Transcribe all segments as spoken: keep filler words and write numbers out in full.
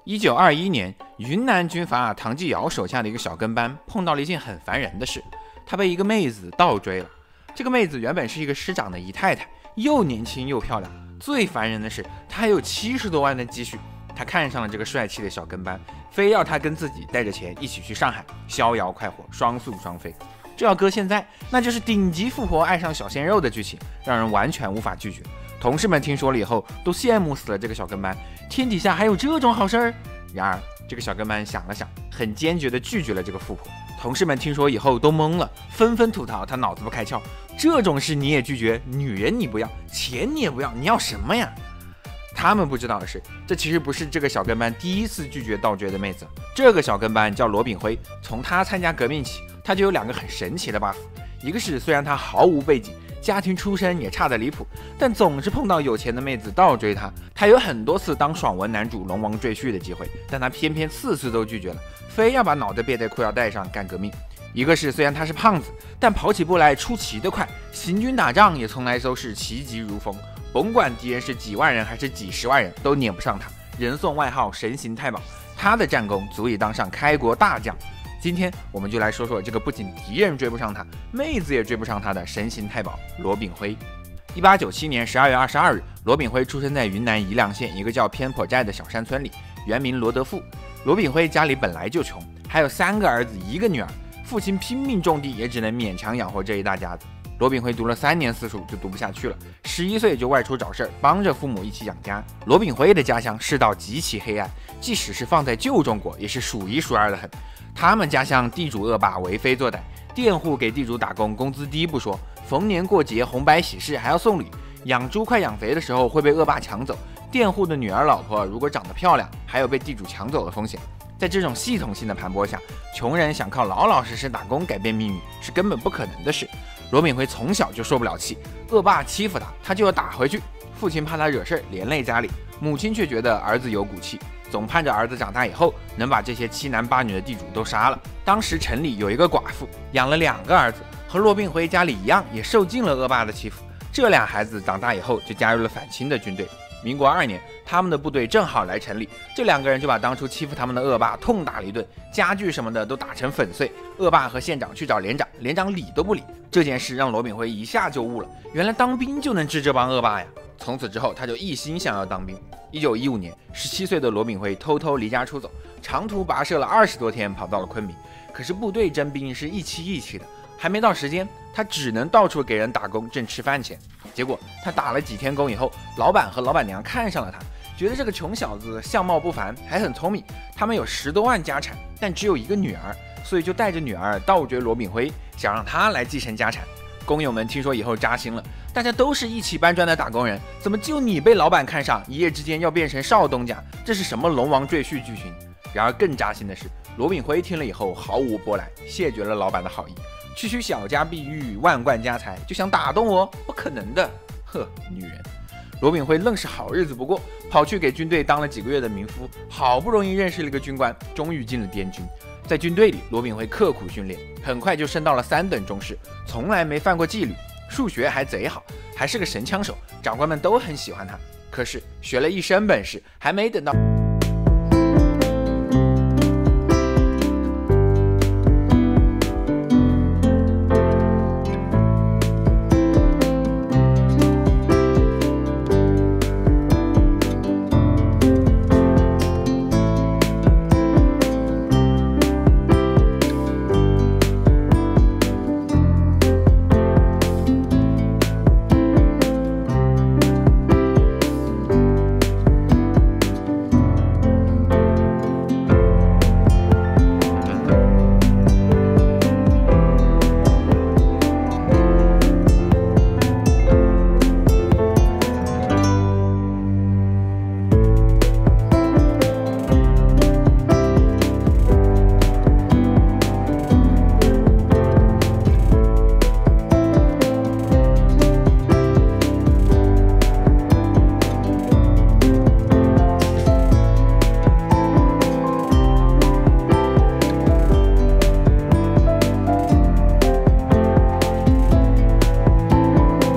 一九二一年，云南军阀唐继尧手下的一个小跟班碰到了一件很烦人的事，他被一个妹子倒追了。这个妹子原本是一个师长的姨太太，又年轻又漂亮，最烦人的是她还有七十多万的积蓄。他看上了这个帅气的小跟班，非要他跟自己带着钱一起去上海逍遥快活，双宿双飞。这要搁现在，那就是顶级富婆爱上小鲜肉的剧情，让人完全无法拒绝。同事们听说了以后都羡慕死了这个小跟班，天底下还有这种好事儿。然而这个小跟班想了想，很坚决地拒绝了这个富婆。同事们听说以后都懵了，纷纷吐槽他脑子不开窍，这种事你也拒绝，女人你不要，钱你也不要，你要什么呀？他们不知道的是，这其实不是这个小跟班第一次拒绝倒追的妹子。这个小跟班叫罗炳辉，从他参加革命起，他就有两个很神奇的 buff。一个是虽然他毫无背景，家庭出身也差得离谱，但总是碰到有钱的妹子倒追他。他有很多次当爽文男主龙王赘婿的机会，但他偏偏次次都拒绝了，非要把脑袋别在裤腰带上干革命。一个是虽然他是胖子，但跑起步来出奇的快，行军打仗也从来都是骑疾如风，甭管敌人是几万人还是几十万人，都撵不上他，人送外号神行太保。他的战功足以当上开国大将。今天我们就来说说这个不仅敌人追不上他，妹子也追不上他的神行太保罗炳辉。一八九七年十二月二十二日，罗炳辉出生在云南宜良县一个叫偏颇寨的小山村里，原名罗德富。罗炳辉家里本来就穷，还有三个儿子一个女儿，父亲拼命种地，也只能勉强养活这一大家子。罗炳辉读了三年私塾就读不下去了，十一岁就外出找事儿，帮着父母一起养家。罗炳辉的家乡世道极其黑暗，即使是放在旧中国，也是数一数二的很。他们家乡地主恶霸为非作歹，佃户给地主打工，工资低不说，逢年过节红白喜事还要送礼，养猪快养肥的时候会被恶霸抢走，佃户的女儿老婆如果长得漂亮，还有被地主抢走的风险。在这种系统性的盘剥下，穷人想靠老老实实打工改变命运是根本不可能的事。罗炳辉从小就受不了气，恶霸欺负他，他就要打回去。父亲怕他惹事连累家里，母亲却觉得儿子有骨气，总盼着儿子长大以后能把这些欺男霸女的地主都杀了。当时城里有一个寡妇，养了两个儿子，和罗炳辉家里一样，也受尽了恶霸的欺负。这俩孩子长大以后就加入了反清的军队。民国二年，他们的部队正好来城里，这两个人就把当初欺负他们的恶霸痛打了一顿，家具什么的都打成粉碎。恶霸和县长去找连长，连长理都不理。这件事让罗炳辉一下就悟了，原来当兵就能治这帮恶霸呀！从此之后，他就一心想要当兵。一九一五年，十七岁的罗炳辉偷偷离家出走，长途跋涉了二十多天，跑到了昆明。可是部队征兵是一期一期的，还没到时间，他只能到处给人打工挣吃饭钱。结果他打了几天工以后，老板和老板娘看上了他，觉得这个穷小子相貌不凡，还很聪明。他们有十多万家产，但只有一个女儿，所以就带着女儿倒追罗炳辉，想让他来继承家产。工友们听说以后扎心了，大家都是一起搬砖的打工人，怎么就你被老板看上，一夜之间要变成少东家？这是什么龙王赘婿剧情？然而更扎心的是，罗炳辉听了以后毫无波澜，谢绝了老板的好意。区区小家碧玉，万贯家财，就想打动我？不可能的！呵，女人。罗炳辉愣是好日子不过，跑去给军队当了几个月的民夫，好不容易认识了一个军官，终于进了滇军。在军队里，罗炳辉刻苦训练，很快就升到了三等中士，从来没犯过纪律，数学还贼好，还是个神枪手，长官们都很喜欢他。可是学了一身本事，还没等到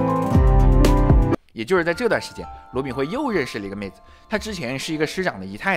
也就是在这段时间，罗炳辉又认识了一个妹子。她之前是一个师长的姨太太，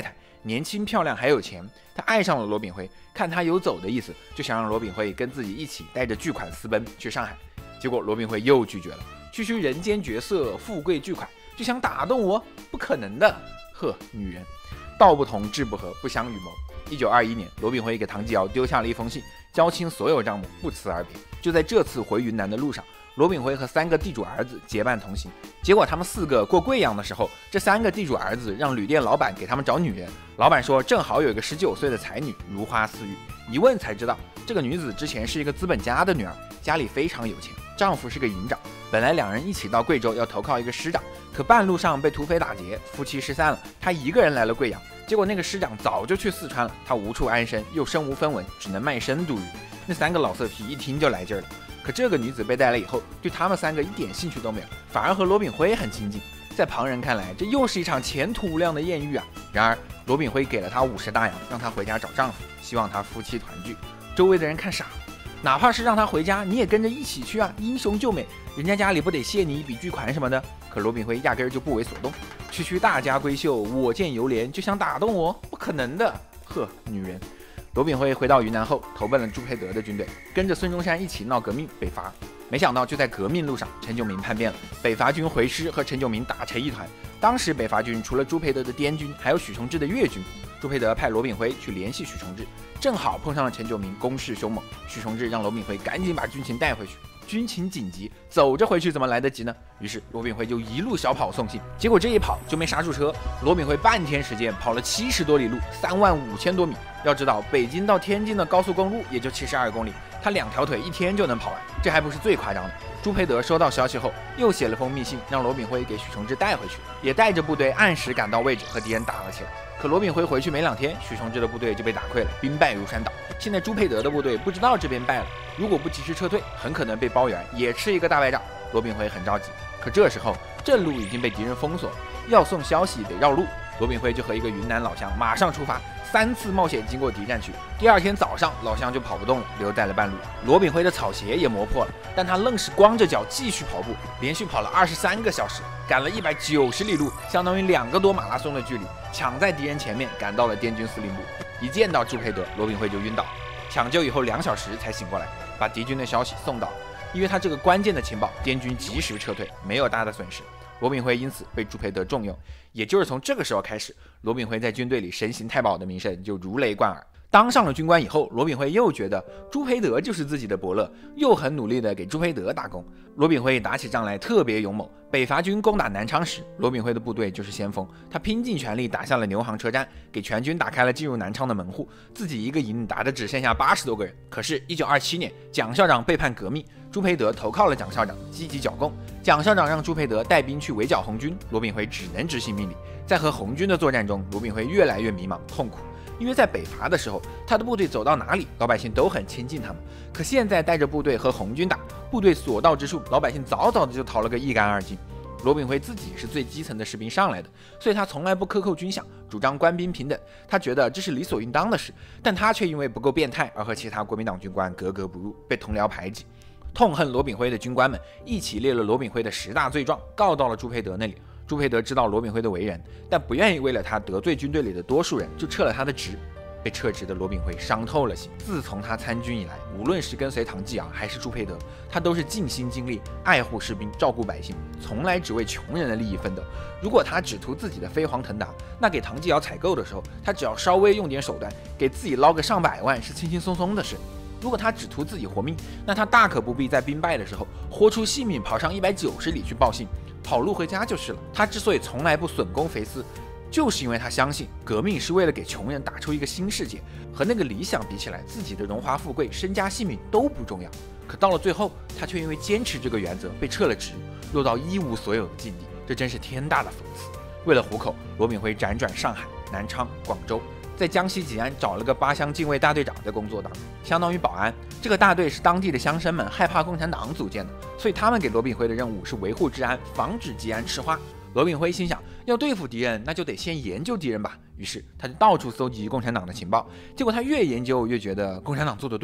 年轻漂亮还有钱，他爱上了罗炳辉，看他有走的意思，就想让罗炳辉跟自己一起带着巨款私奔去上海。结果罗炳辉又拒绝了，区区人间绝色、富贵巨款就想打动我，不可能的。呵，女人，道不同志不合，不相与谋。一九二一年，罗炳辉给唐继尧丢下了一封信，交清所有账目，不辞而别。就在这次回云南的路上，罗炳辉和三个地主儿子结伴同行。结果他们四个过贵阳的时候，这三个地主儿子让旅店老板给他们找女人。老板说正好有一个十九岁的才女，如花似玉。一问才知道，这个女子之前是一个资本家的女儿，家里非常有钱，丈夫是个营长。本来两人一起到贵州要投靠一个师长，可半路上被土匪打劫，夫妻失散了。他一个人来了贵阳，结果那个师长早就去四川了，他无处安身，又身无分文，只能卖身度日。那三个老色批一听就来劲儿了。可这个女子被带来以后，对他们三个一点兴趣都没有，反而和罗炳辉很亲近。在旁人看来，这又是一场前途无量的艳遇啊！然而，罗炳辉给了她五十大洋，让她回家找丈夫，希望她夫妻团聚。周围的人看傻了，哪怕是让她回家，你也跟着一起去啊！英雄救美，人家家里不得谢你一笔巨款什么的？可罗炳辉压根儿就不为所动，区区大家闺秀，我见犹怜，就想打动我？不可能的！呵，女人。罗炳辉回到云南后，投奔了朱培德的军队，跟着孙中山一起闹革命北伐。没想到就在革命路上，陈炯明叛变了，北伐军回师和陈炯明打成一团。当时北伐军除了朱培德的滇军，还有许崇智的粤军。朱培德派罗炳辉去联系许崇智，正好碰上了陈炯明攻势凶猛。许崇智让罗炳辉赶紧把军情带回去。军情紧急，走着回去怎么来得及呢？于是罗炳辉就一路小跑送信，结果这一跑就没刹住车。罗炳辉半天时间跑了七十多里路，三万五千多米。要知道，北京到天津的高速公路也就七十二公里，他两条腿一天就能跑完。这还不是最夸张的。朱培德收到消息后，又写了封密信，让罗炳辉给许崇智带回去，也带着部队按时赶到位置和敌人打了起来。可罗炳辉回去没两天，许崇智的部队就被打溃了，兵败如山倒。现在朱培德的部队不知道这边败了，如果不及时撤退，很可能被包圆，也吃一个大败仗。罗炳辉很着急，可这时候正路已经被敌人封锁，要送消息得绕路。罗炳辉就和一个云南老乡马上出发，三次冒险经过敌占区。第二天早上，老乡就跑不动了，留在了半路。罗炳辉的草鞋也磨破了，但他愣是光着脚继续跑步，连续跑了二十三个小时，赶了一百九十里路，相当于两个多马拉松的距离，抢在敌人前面赶到了滇军司令部。一见到朱培德，罗炳辉就晕倒，抢救以后两小时才醒过来，把敌军的消息送到了。因为他这个关键的情报，滇军及时撤退，没有大的损失。罗炳辉因此被朱培德重用，也就是从这个时候开始，罗炳辉在军队里神行太保的名声就如雷贯耳。当上了军官以后，罗炳辉又觉得朱培德就是自己的伯乐，又很努力的给朱培德打工。罗炳辉打起仗来特别勇猛，北伐军攻打南昌时，罗炳辉的部队就是先锋，他拼尽全力打下了牛行车站，给全军打开了进入南昌的门户，自己一个营打的只剩下八十多个人。可是一九二七年，蒋校长背叛革命，朱培德投靠了蒋校长，积极剿共。蒋校长让朱培德带兵去围剿红军，罗炳辉只能执行命令。在和红军的作战中，罗炳辉越来越迷茫痛苦。因为在北伐的时候，他的部队走到哪里，老百姓都很亲近他们。可现在带着部队和红军打，部队所到之处，老百姓早早的就逃了个一干二净。罗炳辉自己是最基层的士兵上来的，所以他从来不克扣军饷，主张官兵平等。他觉得这是理所应当的事，但他却因为不够变态而和其他国民党军官格格不入，被同僚排挤。痛恨罗炳辉的军官们一起列了罗炳辉的十大罪状，告到了朱培德那里。朱培德知道罗炳辉的为人，但不愿意为了他得罪军队里的多数人，就撤了他的职。被撤职的罗炳辉伤透了心。自从他参军以来，无论是跟随唐继尧还是朱培德，他都是尽心尽力爱护士兵，照顾百姓，从来只为穷人的利益奋斗。如果他只图自己的飞黄腾达，那给唐继尧采购的时候，他只要稍微用点手段，给自己捞个上百万是轻轻松松的事。如果他只图自己活命，那他大可不必在兵败的时候豁出性命跑上一百九十里去报信，跑路回家就是了。他之所以从来不损公肥私，就是因为他相信革命是为了给穷人打出一个新世界，和那个理想比起来，自己的荣华富贵、身家性命都不重要。可到了最后，他却因为坚持这个原则被撤了职，落到一无所有的境地，这真是天大的讽刺。为了糊口，罗炳辉辗转上海、南昌、广州，在江西吉安找了个八乡禁卫大队长的工作当，相当于保安。这个大队是当地的乡绅们害怕共产党组建的，所以他们给罗炳辉的任务是维护治安，防止吉安吃花。罗炳辉心想，要对付敌人，那就得先研究敌人吧。于是他就到处搜集共产党的情报，结果他越研究越觉得共产党做得对，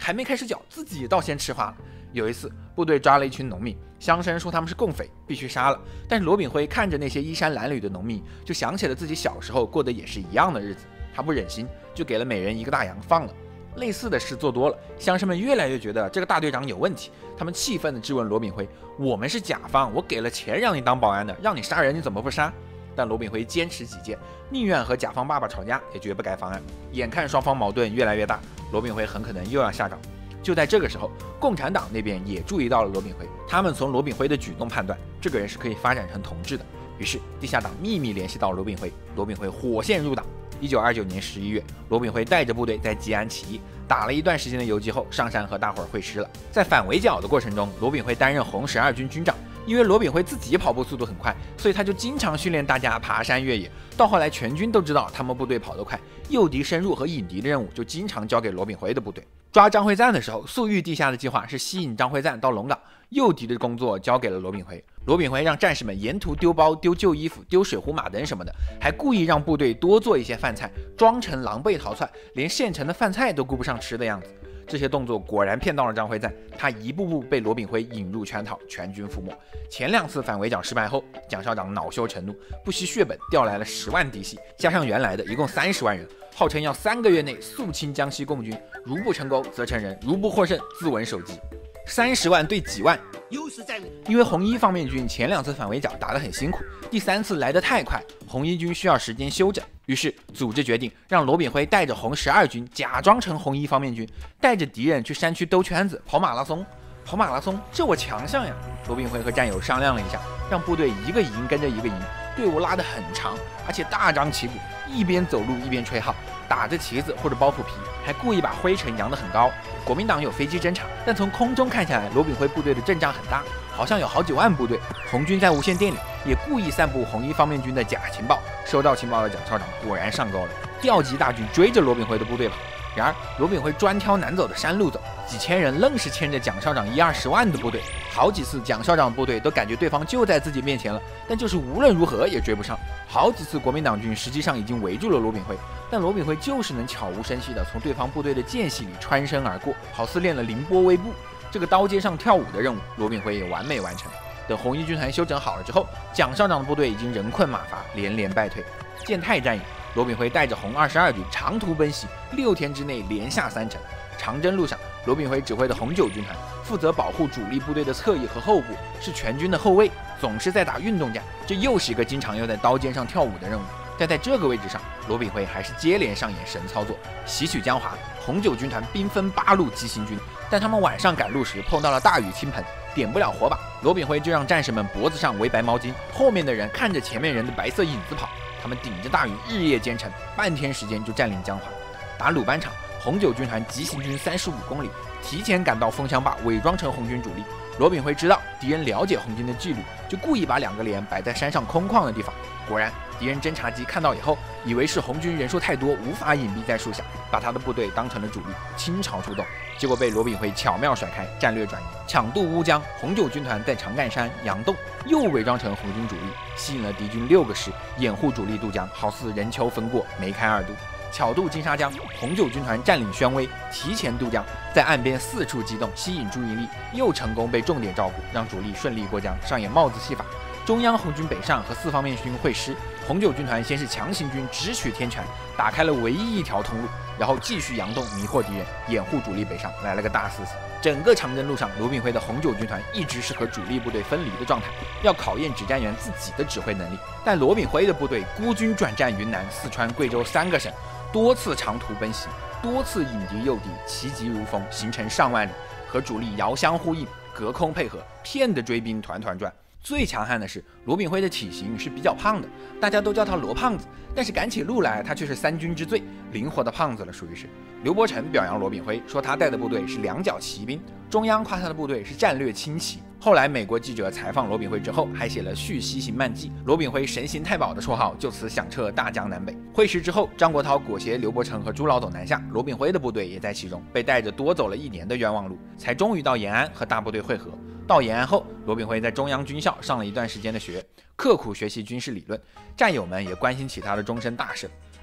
还没开始搅，自己倒先吃花了。有一次，部队抓了一群农民，乡绅说他们是共匪，必须杀了。但是罗炳辉看着那些衣衫褴褛的农民，就想起了自己小时候过得也是一样的日子，他不忍心，就给了每人一个大洋放了。类似的事做多了，乡绅们越来越觉得这个大队长有问题，他们气愤地质问罗炳辉：“我们是甲方，我给了钱让你当保安的，让你杀人你怎么不杀？”但罗炳辉坚持己见，宁愿和甲方爸爸吵架，也绝不改方案。眼看双方矛盾越来越大，罗炳辉很可能又要下岗。就在这个时候，共产党那边也注意到了罗炳辉，他们从罗炳辉的举动判断，这个人是可以发展成同志的。于是地下党秘密联系到罗炳辉，罗炳辉火线入党。一九二九年十一月，罗炳辉带着部队在吉安起义，打了一段时间的游击后，上山和大伙儿会师了。在反围剿的过程中，罗炳辉担任红十二军军长。因为罗炳辉自己跑步速度很快，所以他就经常训练大家爬山越野。到后来，全军都知道他们部队跑得快，诱敌深入和引敌的任务就经常交给罗炳辉的部队。抓张会赞的时候，粟裕地下的计划是吸引张会赞到龙岗，诱敌的工作交给了罗炳辉。罗炳辉让战士们沿途丢包、丢旧衣服、丢水壶、马灯什么的，还故意让部队多做一些饭菜，装成狼狈逃窜，连现成的饭菜都顾不上吃的样子。这些动作果然骗到了张会赞，他一步步被罗炳辉引入圈套，全军覆没。前两次反围剿失败后，蒋校长恼羞成怒，不惜血本调来了十万嫡系，加上原来的一共三十万人，号称要三个月内肃清江西共军，如不成功则成人，如不获胜自刎首级。三十万对几万，优势在你。因为红一方面军前两次反围剿打得很辛苦，第三次来得太快，红一军需要时间休整。于是组织决定让罗炳辉带着红十二军假装成红一方面军，带着敌人去山区兜圈子跑马拉松。跑马拉松，这我强项呀！罗炳辉和战友商量了一下，让部队一个营跟着一个营，队伍拉得很长，而且大张旗鼓，一边走路一边吹号，打着旗子或者包袱皮，还故意把灰尘扬得很高。国民党有飞机侦察，但从空中看下来，罗炳辉部队的阵仗很大，好像有好几万部队。红军在无线电里也故意散布红一方面军的假情报，收到情报的蒋校长果然上钩了，调集大军追着罗炳辉的部队跑。然而罗炳辉专挑难走的山路走，几千人愣是牵着蒋校长一二十万的部队，好几次蒋校长的部队都感觉对方就在自己面前了，但就是无论如何也追不上。好几次国民党军实际上已经围住了罗炳辉，但罗炳辉就是能悄无声息地从对方部队的间隙里穿身而过，好似练了凌波微步。这个刀尖上跳舞的任务，罗炳辉也完美完成。等红一军团休整好了之后，蒋校长的部队已经人困马乏，连连败退。建泰战役，罗炳辉带着红二十二军长途奔袭，六天之内连下三城。长征路上，罗炳辉指挥的红九军团负责保护主力部队的侧翼和后部，是全军的后卫，总是在打运动战。这又是一个经常要在刀尖上跳舞的任务。但在这个位置上，罗炳辉还是接连上演神操作，袭取江华。红九军团兵分八路击行军，但他们晚上赶路时碰到了大雨倾盆，点不了火把，罗炳辉就让战士们脖子上围白毛巾，后面的人看着前面人的白色影子跑。他们顶着大雨日夜兼程，半天时间就占领江华。打鲁班场，红九军团急行军三十五公里，提前赶到枫香坝，伪装成红军主力。罗炳辉知道敌人了解红军的纪律，就故意把两个连摆在山上空旷的地方。果然，敌人侦察机看到以后，以为是红军人数太多，无法隐蔽在树下，把他的部队当成了主力，倾巢出动。结果被罗炳辉巧妙甩开，战略转移，抢渡乌江。红九军团在长干山、杨洞又伪装成红军主力，吸引了敌军六个师，掩护主力渡江，好似人丘分过，梅开二度。巧渡金沙江，红九军团占领宣威，提前渡江，在岸边四处机动，吸引注意力，又成功被重点照顾，让主力顺利过江，上演帽子戏法。中央红军北上和四方面军会师，红九军团先是强行军直取天泉，打开了唯一一条通路，然后继续佯动迷惑敌人，掩护主力北上，来了个大四死。整个长征路上，罗炳辉的红九军团一直是和主力部队分离的状态，要考验指战员自己的指挥能力。但罗炳辉的部队孤军转战云南、四川、贵州三个省，多次长途奔袭，多次引敌诱敌，奇疾如风，行程上万里，和主力遥相呼应，隔空配合，骗得追兵团团转。最强悍的是罗炳辉的体型是比较胖的，大家都叫他罗胖子，但是赶起路来他却是三军之最，灵活的胖子了，属于是。刘伯承表扬罗炳辉，说他带的部队是两脚骑兵，中央夸他的部队是战略轻骑。后来美国记者采访罗炳辉之后，还写了《续西行漫记》，罗炳辉神行太保的绰号就此响彻大江南北。会师之后，张国焘裹挟刘伯承和朱老斗南下，罗炳辉的部队也在其中，被带着多走了一年的冤枉路，才终于到延安和大部队会合。到延安后，罗炳辉在中央军校上了一段时间的学，刻苦学习军事理论，战友们也关心起他的终身大事。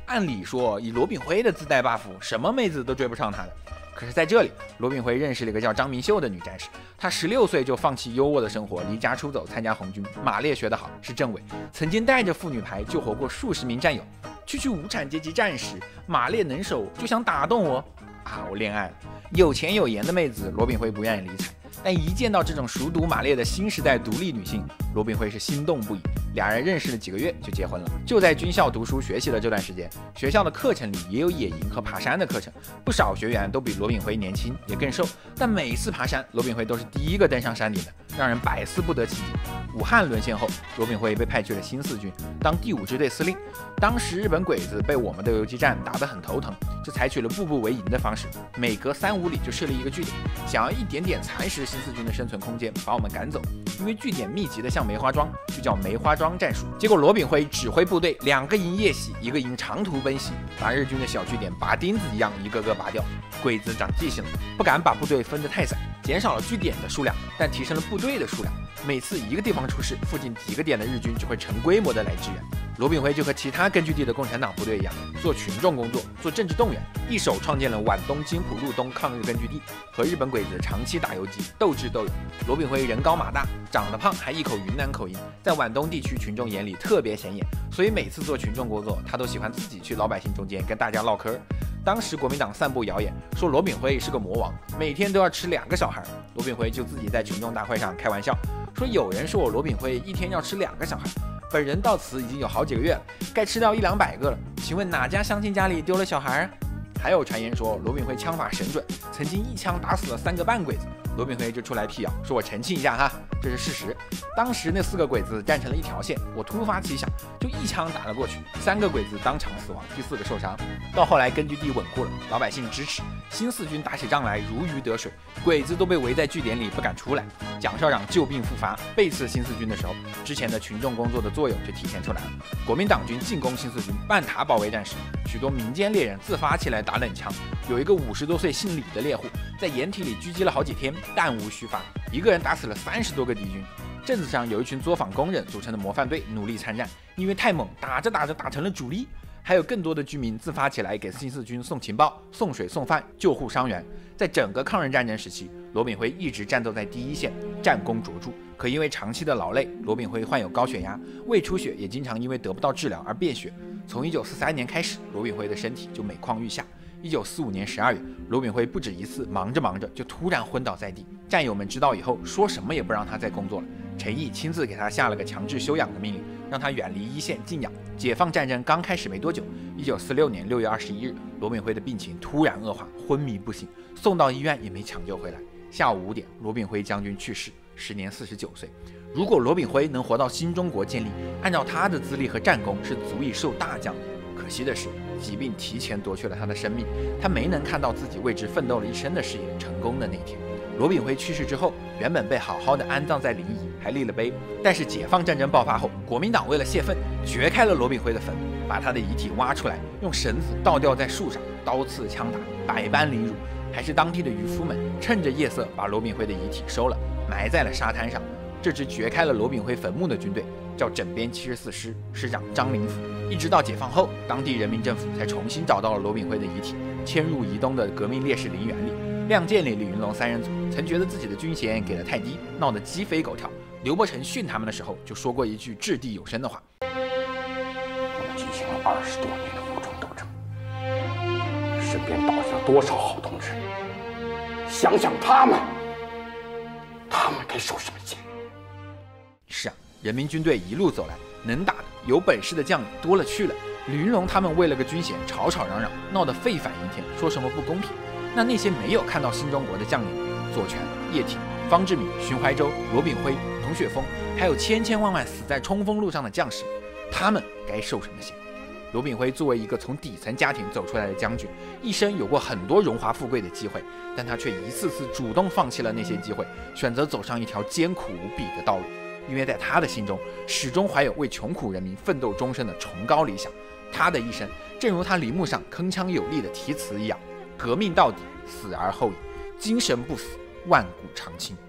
按理说，以罗炳辉的自带 buff， 什么妹子都追不上他的。可是在这里，罗炳辉认识了一个叫张明秀的女战士。她十六岁就放弃优渥的生活，离家出走，参加红军。马列学得好，是政委，曾经带着妇女排救活过数十名战友。区区无产阶级战士，马列能手，就想打动我啊！我恋爱了。有钱有颜的妹子，罗炳辉不愿意理睬。但一见到这种熟读马列的新时代独立女性，罗炳辉是心动不已。俩人认识了几个月就结婚了。就在军校读书学习的这段时间，学校的课程里也有野营和爬山的课程，不少学员都比罗炳辉年轻，也更瘦。但每次爬山，罗炳辉都是第一个登上山顶的，让人百思不得其解。武汉沦陷后，罗炳辉被派去了新四军，当第五支队司令。当时日本鬼子被我们的游击战打得很头疼，就采取了步步为营的方式，每隔三五里就设立一个据点，想要一点点蚕食新四军的生存空间，把我们赶走。因为据点密集的像梅花桩，就叫梅花桩战术。结果罗炳辉指挥部队两个营夜袭，一个营长途奔袭，把日军的小据点拔钉子一样一个个拔掉。鬼子长记性了，不敢把部队分得太散，减少了据点的数量，但提升了部队的数量。每次一个地方出事，附近几个点的日军就会成规模的来支援。罗炳辉就和其他根据地的共产党部队一样，做群众工作，做政治动员，一手创建了皖东金浦路东抗日根据地，和日本鬼子长期打游击，斗智斗勇。罗炳辉人高马大，长得胖，还一口云南口音，在皖东地区群众眼里特别显眼，所以每次做群众工作，他都喜欢自己去老百姓中间跟大家唠嗑。当时国民党散布谣言说罗炳辉是个魔王，每天都要吃两个小孩。罗炳辉就自己在群众大会上开玩笑说，有人说我罗炳辉一天要吃两个小孩，本人到此已经有好几个月了，该吃掉一两百个了。请问哪家乡亲家里丢了小孩啊？还有传言说罗炳辉枪法神准，曾经一枪打死了三个半鬼子。罗炳辉就出来辟谣，说我澄清一下哈，这是事实。当时那四个鬼子站成了一条线，我突发奇想，就一枪打了过去，三个鬼子当场死亡，第四个受伤。到后来根据地稳固了，老百姓支持，新四军打起仗来如鱼得水，鬼子都被围在据点里不敢出来。蒋校长旧病复发，背刺新四军的时候，之前的群众工作的作用就体现出来了。国民党军进攻新四军，半塔保卫战时，许多民间猎人自发起来打冷枪。有一个五十多岁姓李的猎户，在掩体里狙击了好几天，弹无虚发，一个人打死了三十多个敌军。镇子上有一群作坊工人组成的模范队，努力参战，因为太猛，打着打着打成了主力。还有更多的居民自发起来给新四军送情报、送水送饭、救护伤员。在整个抗日战争时期，罗炳辉一直战斗在第一线，战功卓著。可因为长期的劳累，罗炳辉患有高血压，胃出血，也经常因为得不到治疗而便血。从一九四三年开始，罗炳辉的身体就每况愈下。一九四五年十二月，罗炳辉不止一次忙着忙着就突然昏倒在地，战友们知道以后，说什么也不让他再工作了。陈毅亲自给他下了个强制休养的命令，让他远离一线静养。解放战争刚开始没多久，一九四六年六月二十一日，罗炳辉的病情突然恶化，昏迷不醒，送到医院也没抢救回来。下午五点，罗炳辉将军去世，时年四十九岁。如果罗炳辉能活到新中国建立，按照他的资历和战功，是足以受大将的。可惜的是，疾病提前夺去了他的生命，他没能看到自己为之奋斗了一生的事业成功的那天。罗炳辉去世之后，原本被好好的安葬在临沂，还立了碑。但是解放战争爆发后，国民党为了泄愤，掘开了罗炳辉的坟，把他的遗体挖出来，用绳子倒吊在树上，刀刺枪打，百般凌辱。还是当地的渔夫们趁着夜色把罗炳辉的遗体收了，埋在了沙滩上。这支掘开了罗炳辉坟墓的军队叫整编七十四师，师长张灵甫。一直到解放后，当地人民政府才重新找到了罗炳辉的遗体，迁入宜东的革命烈士陵园里。亮剑里李云龙三人组曾觉得自己的军衔给得太低，闹得鸡飞狗跳。刘伯承训他们的时候就说过一句掷地有声的话： 我们进行了二十多年的武装斗争，身边倒下了多少好同志，想想他们，他们该受什么刑？ 是啊，人民军队一路走来，能打的、有本事的将领多了去了。李云龙他们为了个军衔吵吵嚷嚷，闹得沸反盈天，说什么不公平。那那些没有看到新中国的将领，左权、叶挺、方志敏、荀怀洲、罗炳辉、童雪峰，还有千千万万死在冲锋路上的将士，他们该受什么刑？罗炳辉作为一个从底层家庭走出来的将军，一生有过很多荣华富贵的机会，但他却一次次主动放弃了那些机会，选择走上一条艰苦无比的道路。因为在他的心中，始终怀有为穷苦人民奋斗终身的崇高理想。他的一生，正如他陵墓上铿锵有力的题词一样：革命到底，死而后已，精神不死，万古长青。